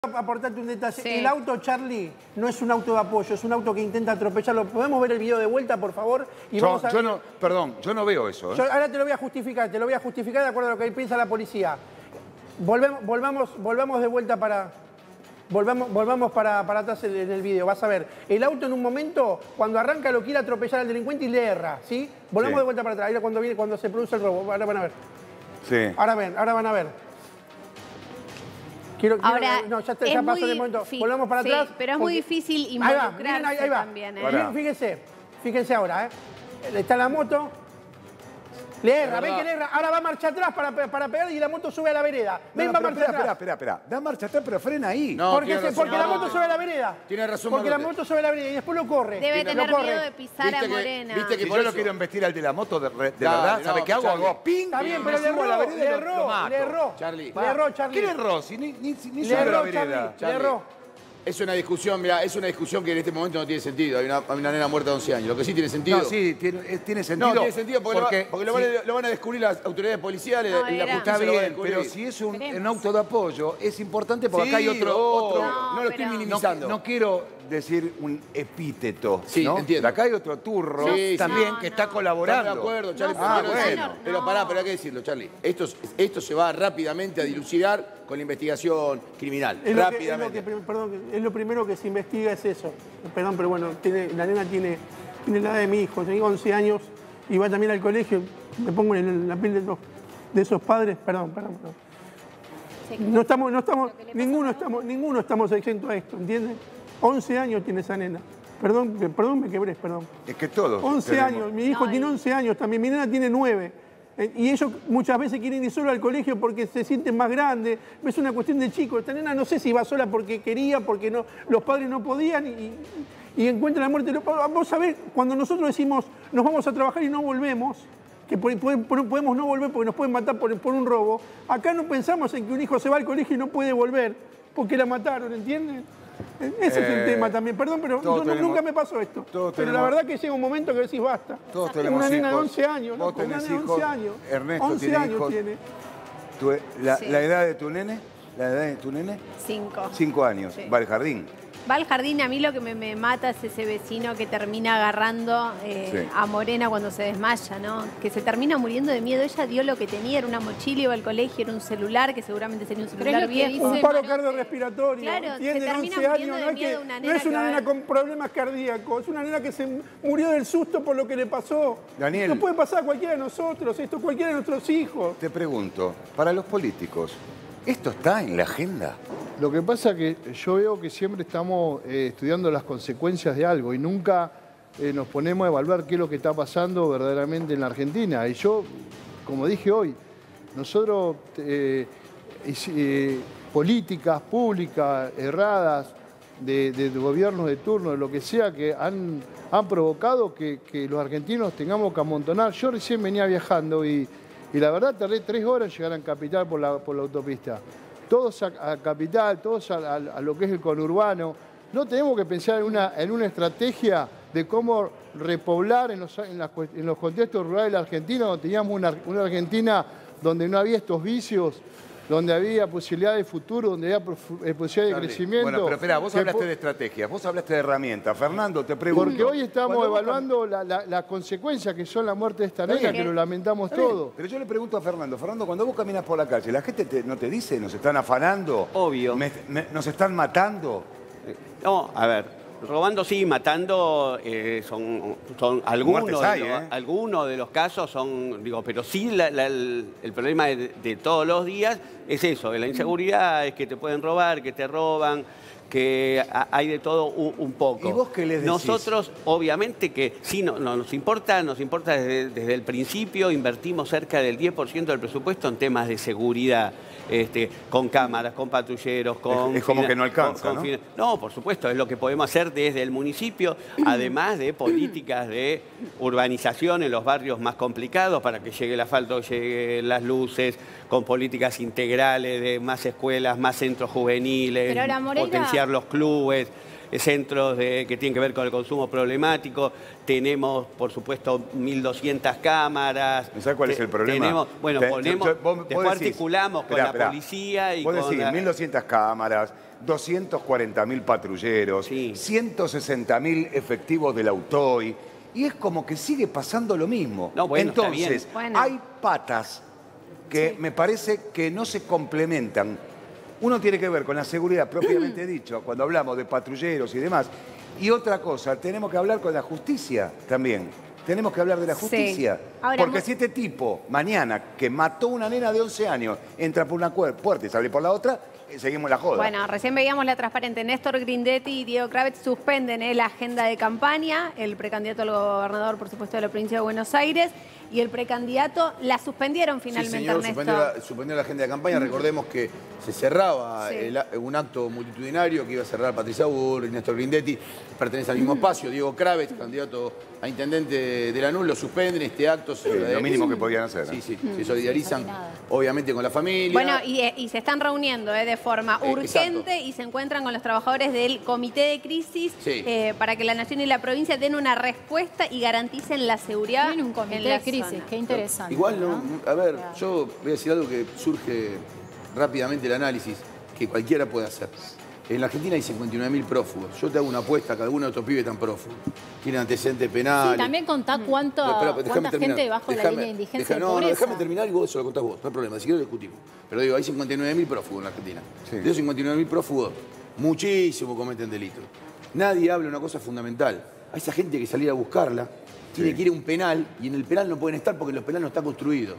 aportarte un detalle. Sí. El auto, Charlie, no es un auto de apoyo, es un auto que intenta atropellarlo. ¿Podemos ver el video de vuelta, por favor? Y vamos a... Perdón, yo no veo eso. Ahora te lo voy a justificar, de acuerdo a lo que piensa la policía. Volvamos de vuelta para... Volvamos para atrás en el video, vas a ver. El auto en un momento, cuando arranca, lo quiere atropellar al delincuente y le erra, ¿sí? Volvamos de vuelta para atrás, ahí cuando se produce el robo, ahora van a ver. Sí. Ahora van a ver. Ahora, no, ya pasó el momento. Volvamos para atrás. Pero es muy difícil involucrarse ahí va. también. Fíjense ahora, Está la moto. Le erra, ven que le erra. Ahora va a marcha atrás para pegar y la moto sube a la vereda. Va marcha atrás. Espera. Da marcha atrás, pero frena ahí. No, porque la moto sube a la vereda. Tiene razón, porque la moto sube a la vereda y después lo corre. Debe tener miedo de pisar a Morena. ¿Viste que si yo lo quiero embestir al de la moto, de verdad, ¿sabe qué hago? Hago ping. Está bien, pero le erró. Charlie. ¿Qué le erró? Si ni sube a la vereda. Le erró. Es una discusión, mirá, es una discusión que en este momento no tiene sentido. Hay una nena muerta de 11 años. Lo que sí tiene sentido... No, sí, tiene sentido. No, tiene sentido porque lo van a descubrir las autoridades policiales y la justicia. Está lo va a bien, descubrir. pero si es un auto de apoyo, es importante porque acá hay otro... No lo estoy minimizando. No quiero decir un epíteto, sí, ¿no? Entiendo. Acá hay otro turro también que está colaborando. Estamos de acuerdo, Charlie. Bueno. Pero pará, hay que decirlo, Charlie. Esto se va rápidamente a dilucidar con la investigación criminal. Rápidamente. Es lo primero que se investiga es eso. Perdón, pero bueno, la nena tiene la edad de mi hijo, tiene 11 años y va también al colegio. Me pongo en la piel de esos padres. Perdón. Ninguno estamos exentos a esto, ¿entiendes? 11 años tiene esa nena. Perdón, me quebré, perdón. Es que todos 11 años, mi hijo tiene 11 años también, mi nena tiene 9. Y ellos muchas veces quieren ir solo al colegio porque se sienten más grandes. Es una cuestión de chicos. Esta nena no sé si va sola porque quería, porque no, los padres no podían y encuentra la muerte. Vos sabés, cuando nosotros decimos nos vamos a trabajar y no volvemos, que podemos no volver porque nos pueden matar por un robo, acá no pensamos en que un hijo se va al colegio y no puede volver porque la mataron, ¿entienden? Ese es el tema también. Perdón, pero nunca me pasó esto. Pero la verdad que llega un momento que decís basta. Todos tenemos una nena hijos. de 11 años. Vos tenés hijos. 11 años. Ernesto 11 tiene años hijos. Tiene. ¿La edad de tu nene? ¿La edad de tu nene? 5. 5 años. Sí. Va al jardín. Va al jardín, a mí lo que me mata es ese vecino que termina agarrando a Morena cuando se desmaya, ¿no? Que se termina muriendo de miedo. Ella dio lo que tenía, era una mochila, iba al colegio, era un celular, que seguramente sería un celular viejo. Un paro cardiorrespiratorio. Claro, se termina 11 muriendo años, de miedo una nena. No es una nena con problemas cardíacos, es una nena que se murió del susto por lo que le pasó. Daniel. Nos puede pasar a cualquiera de nosotros, cualquiera de nuestros hijos. Te pregunto, para los políticos, ¿esto está en la agenda? Lo que pasa es que yo veo que siempre estamos estudiando las consecuencias de algo y nunca nos ponemos a evaluar qué es lo que está pasando verdaderamente en la Argentina. Y yo, como dije hoy, nosotros políticas públicas erradas de gobiernos de turno, de lo que sea, que han provocado que los argentinos tengamos que amontonar. Yo recién venía viajando y la verdad tardé 3 horas en llegar a Capital por la autopista. Todos a Capital, todos a lo que es el conurbano. No tenemos que pensar en una estrategia de cómo repoblar en los contextos rurales de la Argentina, donde teníamos una Argentina donde no había estos vicios, donde había posibilidad de futuro, donde había posibilidad de crecimiento. Bueno, pero espera, vos hablaste de estrategias, vos hablaste de herramientas. Fernando, te pregunto. Porque hoy estamos evaluando las consecuencias que son la muerte de esta nena, que lo lamentamos todo. Pero yo le pregunto a Fernando, cuando vos caminas por la calle, ¿la gente no te dice, nos están afanando? Obvio. ¿Nos están matando? No, a ver, robando sí, matando son algunos, algunos de los casos son, pero sí el problema de todos los días es eso, la inseguridad, es que te pueden robar, que te roban, que hay de todo un poco. ¿Y vos qué les decís? Nosotros, obviamente que sí, nos importa desde el principio, invertimos cerca del 10% del presupuesto en temas de seguridad. Con cámaras, con patrulleros, con... Es como que no alcanza, ¿no? No, por supuesto, es lo que podemos hacer desde el municipio, además de políticas de urbanización en los barrios más complicados para que llegue el asfalto, lleguen las luces, con políticas integrales de más escuelas, más centros juveniles, potenciar los clubes, centros que tienen que ver con el consumo problemático. Tenemos, por supuesto, 1.200 cámaras. ¿Sabes cuál es el problema? Después articulamos con la policía y vos con... decís, 1.200 cámaras, 240.000 patrulleros, Sí. 160.000 efectivos del Autoy, y es como que sigue pasando lo mismo. No, bueno, está Entonces, bien. Bueno. hay patas que me parece que no se complementan. Uno tiene que ver con la seguridad propiamente dicho, cuando hablamos de patrulleros y demás. Y otra cosa, tenemos que hablar con la justicia también. Tenemos que hablar de la justicia. Sí. Ahora, Porque si este tipo, mañana, que mató una nena de 11 años, entra por una puerta y sale por la otra, seguimos la joda. Bueno, recién veíamos la transparente. Néstor Grindetti y Diego Kravetz suspenden la agenda de campaña. El precandidato al gobernador, por supuesto, de la provincia de Buenos Aires. Y el precandidato la suspendieron finalmente, Sí, señor, Ernesto. suspendió la agenda de campaña. Recordemos que se cerraba un acto multitudinario que iba a cerrar Patricia Burr y Néstor Grindetti. Pertenece al mismo espacio. Diego Kravetz, candidato a intendente de Lanús, lo suspenden. Este acto se lo mínimo que podían hacer. Sí, sí. Se solidarizan, obviamente, con la familia. Bueno, y se están reuniendo de forma urgente y se encuentran con los trabajadores del Comité de Crisis para que la Nación y la provincia den una respuesta y garanticen la seguridad. Tienen un comité en la de crisis, zona. qué interesante. Igual, a ver, yo voy a decir algo que surge rápidamente el análisis, que cualquiera puede hacer. En la Argentina hay 59.000 prófugos. Yo te hago una apuesta que algunos de estos pibes están prófugos. Tienen antecedentes penales. Sí, también contá cuánta gente debajo de la línea de indigencia de pobreza. Déjame terminar y vos eso lo contás vos. No hay problema, si quieres lo discutimos. Pero digo, hay 59.000 prófugos en la Argentina. Sí. De esos 59.000 prófugos, muchísimos cometen delitos. Nadie habla de una cosa fundamental. A esa gente que salir a buscarla, tiene que ir a un penal, y en el penal no pueden estar porque los penales no están construidos.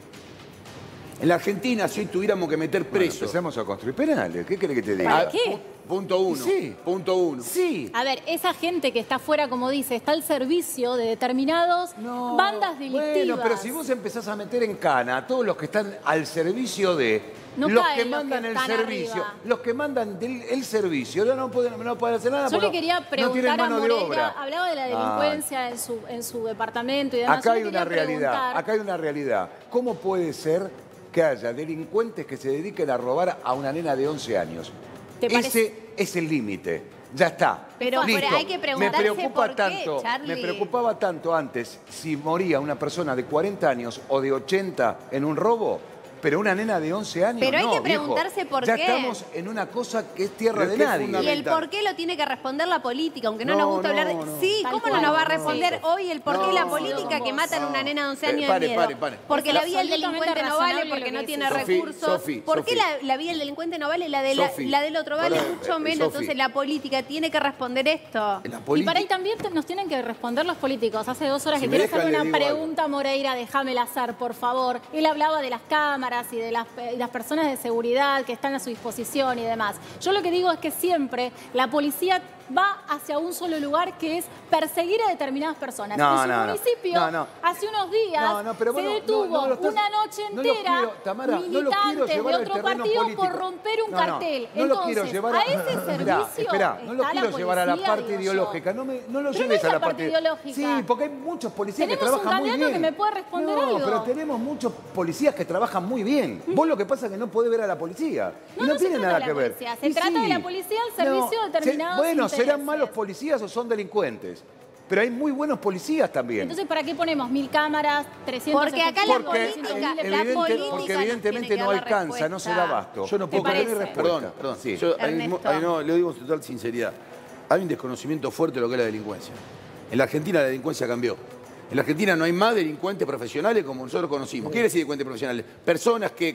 En la Argentina, si hoy tuviéramos que meter presos... Bueno, empezamos a construir penales. ¿Qué querés que te diga? ¿Para qué? Punto uno. Sí. Punto uno. Sí. A ver, esa gente que está afuera, como dice, está al servicio de determinados bandas delictivas. Bueno, pero si vos empezás a meter en cana a todos los que están al servicio de... No los caen que los mandan que el están servicio, arriba. los que mandan el servicio, no pueden hacer nada. Yo porque le quería no tienen preguntar a mano de Moreira, obra. hablaba de la delincuencia en su departamento y demás. Acá Yo hay le una quería realidad, preguntar- acá hay una realidad. ¿Cómo puede ser que haya delincuentes que se dediquen a robar a una nena de 11 años? ¿Te parece? Ese es el límite. Ya está. Pero Listo. hay que preguntarse me preocupa por qué, tanto, Charlie. me preocupaba tanto antes si moría una persona de 40 años o de 80 en un robo, pero una nena de 11 años Pero hay no, que viejo. preguntarse por ya qué. estamos en una cosa que es tierra Pero de es que es nadie. fundamental. Y el por qué lo tiene que responder la política, aunque no, No, nos gusta hablar de... no, no. Sí, Tal ¿cómo cual. no nos va a No, responder hoy el por qué No, la no, política no, que matan a una nena de 11 años Pare, de miedo? pare. Porque la vida del Absolutamente delincuente no vale, razonable porque lo no que tiene decís. recursos. Sofi, ¿Por qué Sofi. la vida del delincuente no vale y la Sofi, del otro vale pará, mucho menos? Sofi. Entonces la política tiene que responder esto. La Y para política... ahí también nos tienen que responder los políticos. Hace 2 horas Si que me quiero dejan, hacerle le una digo algo. pregunta a Moreira, déjamela hacer, por favor. Él hablaba de las cámaras y de las personas de seguridad que están a su disposición y demás. Yo lo que digo es que siempre la policía va hacia un solo lugar, que es perseguir a determinadas personas. No, en su no, no. municipio, No. hace unos días, pero se bueno, detuvo no lo estás- una noche no lo entera quiero, Tamara, no lo quiero militantes de llevar al otro terreno partido político. por romper un No, cartel. no lo Entonces, quiero llevar a ese servicio Espera, no lo está quiero la llevar a la policía, parte digo yo. ideológica. No lo Pero lleves no es a la la parte ideológica. Sí, porque hay muchos policías que Tenemos un trabajan muy candidato bien. que me puede responder no, algo. pero tenemos muchos policías que trabajan muy bien. Vos lo que pasa es que no podés ver a la policía. No, y no no se tiene trata nada de que la ver. policía, se Y trata de sí. la policía al servicio de determinados Bueno, ¿serán intereses. malos policías o son delincuentes? Pero hay muy buenos policías también. Entonces, ¿para qué ponemos 1000 cámaras, 300 Porque acá la efectivos, política- 200.000 la política porque nos evidentemente tiene que no dar la alcanza, no se da respuesta. abasto. Yo no puedo ¿Te creer parece? respuesta. Perdón. Sí. Yo Ernesto. ahí no, lo digo con total sinceridad. Hay un desconocimiento fuerte de lo que es la delincuencia. En la Argentina la delincuencia cambió. En la Argentina no hay más delincuentes profesionales como nosotros conocimos. ¿Qué quiere decir delincuentes profesionales? Personas que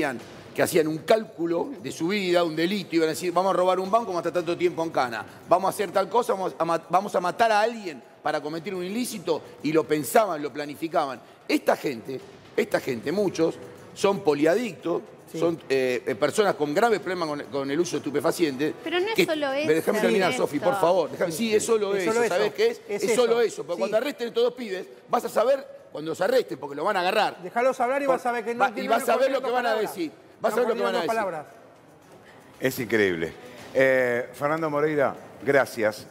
que hacían un cálculo de su vida, un delito, iban a decir, vamos a robar un banco, vamos a estar tanto tiempo en cana. Vamos a hacer tal cosa, vamos a matar a alguien para cometer un ilícito, y lo pensaban, lo planificaban. Esta gente, muchos, son poliadictos, son personas con graves problemas con el uso de estupefacientes. Pero no es solo eso, Déjame terminar, Ernesto. Sofi, por favor. Sí, es solo Es eso. solo ¿Sabés eso. qué es? Es Es solo eso. eso. Porque Sí. cuando arresten a estos dos pibes, vas a saber cuando los arresten, porque lo van a agarrar. Déjalos hablar y vas a ver que no Y vas a ver lo que van a decir. Vas a ver lo que van a decir. Palabras. Es increíble. Fernando Moreira, gracias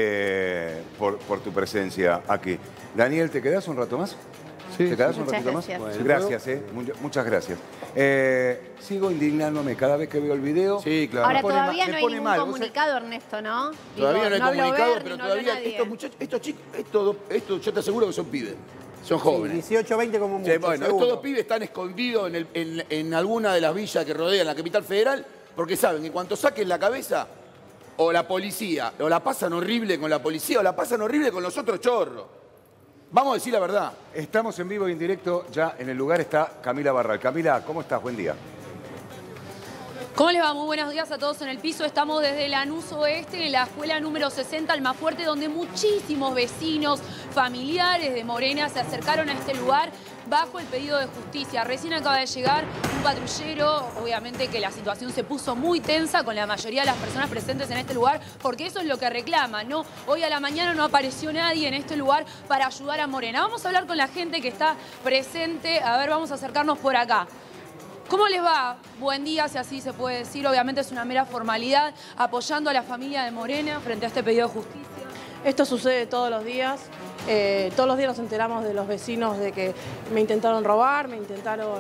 por tu presencia aquí. Daniel, ¿te quedás un rato más? Sí, ¿Te quedás sí. un Muchas ratito más? gracias. Bueno. Gracias, muchas gracias. Sigo indignándome cada vez que veo el video. Sí, claro. Ahora Me pone ma- todavía me no hay pone ningún mal. Vos comunicado, Ernesto, ¿no? Todavía Digo, no hay habló comunicado, Bernie, pero no habló todavía nadie. estos muchachos, estos chicos, esto yo te aseguro que son pibes. Son Sí, jóvenes. 18, 20 como mucho. Sí, bueno, seguro. estos dos pibes están escondidos en alguna de las villas que rodean la capital federal, porque saben que en cuanto saquen la cabeza, o la policía, o la pasan horrible con la policía, o la pasan horrible con los otros chorros. Vamos a decir la verdad. Estamos en vivo y en directo, ya en el lugar está Camila Barral. Camila, ¿cómo estás? Buen día. ¿Cómo les va? Muy buenos días a todos en el piso. Estamos desde Lanús Oeste, en la escuela número 60, Almafuerte, donde muchísimos vecinos, familiares de Morena se acercaron a este lugar bajo el pedido de justicia. Recién acaba de llegar un patrullero, obviamente que la situación se puso muy tensa con la mayoría de las personas presentes en este lugar, porque eso es lo que reclaman, ¿no? Hoy a la mañana no apareció nadie en este lugar para ayudar a Morena. Vamos a hablar con la gente que está presente. A ver, vamos a acercarnos por acá. ¿Cómo les va? Buen día, si así se puede decir. Obviamente es una mera formalidad, apoyando a la familia de Morena frente a este pedido de justicia. Esto sucede todos los días. Todos los días nos enteramos de los vecinos de que me intentaron robar, me intentaron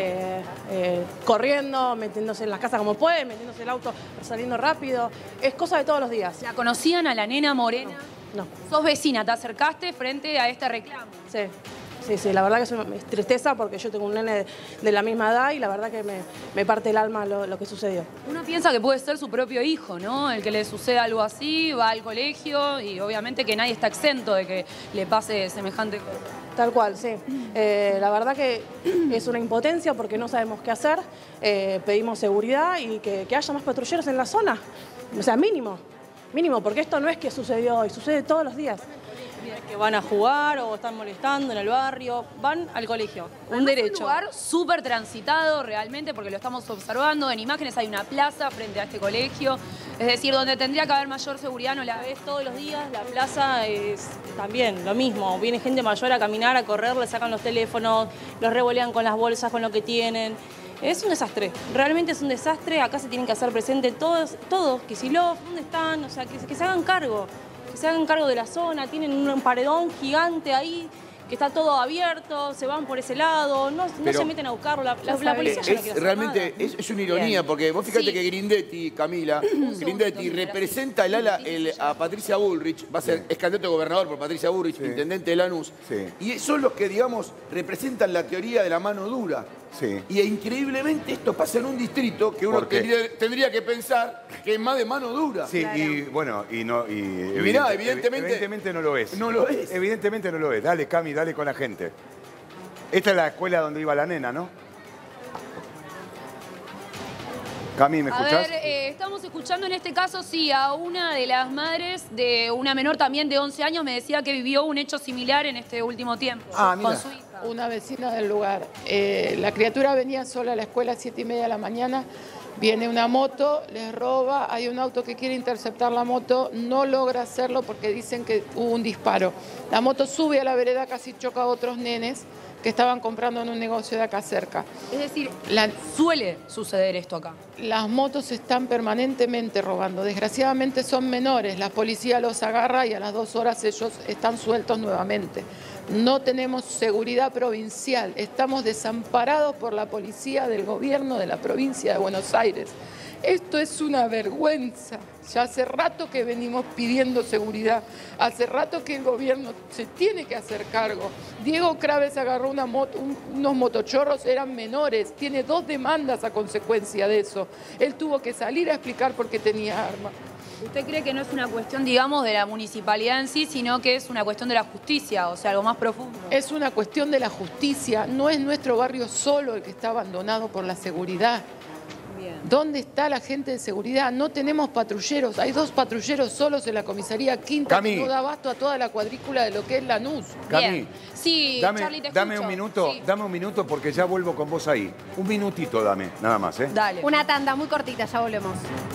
corriendo, metiéndose en las casas como pueden, metiéndose el auto, saliendo rápido. Es cosa de todos los días. ¿La conocían a la nena Morena? No. ¿Sos vecina? ¿Te acercaste frente a este reclamo? Sí. Sí, la verdad que es tristeza porque yo tengo un nene de la misma edad y la verdad que me parte el alma lo que sucedió. Uno piensa que puede ser su propio hijo, ¿no? El que le suceda algo así, va al colegio y obviamente que nadie está exento de que le pase semejante cosa. Tal cual, sí. La verdad que es una impotencia porque no sabemos qué hacer. Pedimos seguridad y que haya más patrulleros en la zona. O sea, mínimo, porque esto no es que sucedió hoy, sucede todos los días. Que van a jugar o están molestando en el barrio, van al colegio, un derecho. derecho. Un lugar súper transitado realmente porque lo estamos observando, en imágenes hay una plaza frente a este colegio, es decir, donde tendría que haber mayor seguridad, no la ves todos los días, la plaza es también lo mismo, viene gente mayor a caminar, a correr, le sacan los teléfonos, los revolean con las bolsas, con lo que tienen. Es un desastre, realmente es un desastre, acá se tienen que hacer presentes todos, Kicillof, ¿dónde están? O sea, que se hagan cargo. Que se hagan cargo de la zona, tienen un paredón gigante ahí, que está todo abierto, se van por ese lado, no se meten a buscarlo, la policía ya no quiere hacer realmente nada. es una ironía, porque vos fíjate que Grindetti, Camila, Grindetti representa a Patricia Bullrich, es candidato a gobernador por Patricia Bullrich, intendente de Lanús, y son los que, digamos, representan la teoría de la mano dura. Y increíblemente esto pasa en un distrito que uno tendría que pensar que es más de mano dura. Sí, claro. Y bueno, mirá, evidentemente no lo es. No lo es. Evidentemente no lo es. Dale, Cami, dale con la gente. Esta es la escuela donde iba la nena, ¿no? Cami, ¿me escuchás? A ver, estamos escuchando en este caso, sí, a una de las madres de una menor también de 11 años. Me decía que vivió un hecho similar en este último tiempo con su hija. Una vecina del lugar. La criatura venía sola a la escuela a 7:30 de la mañana. Viene una moto, les roba, hay un auto que quiere interceptar la moto, no logra hacerlo porque dicen que hubo un disparo. La moto sube a la vereda, casi choca a otros nenes que estaban comprando en un negocio de acá cerca. Es decir, suele suceder esto acá. Las motos están permanentemente robando. Desgraciadamente son menores, la policía los agarra y a las 2 horas ellos están sueltos nuevamente. No tenemos seguridad provincial, estamos desamparados por la policía del gobierno de la provincia de Buenos Aires. Esto es una vergüenza. Ya hace rato que venimos pidiendo seguridad, hace rato que el gobierno se tiene que hacer cargo. Diego Craves agarró una moto, unos motochorros, eran menores, tiene 2 demandas a consecuencia de eso. Él tuvo que salir a explicar por qué tenía arma. ¿Usted cree que no es una cuestión, digamos, de la municipalidad en sí, sino que es una cuestión de la justicia, o sea, algo más profundo? Es una cuestión de la justicia, no es nuestro barrio solo el que está abandonado por la seguridad. Bien. ¿Dónde está la gente de seguridad? No tenemos patrulleros, hay 2 patrulleros solos en la comisaría quinta que no da abasto a toda la cuadrícula de lo que es Lanús. Cami, sí, Charlie, te dame escucho. Dame un minuto porque ya vuelvo con vos ahí. Un minutito dame, nada más, ¿eh? Dale. Una tanda muy cortita, ya volvemos.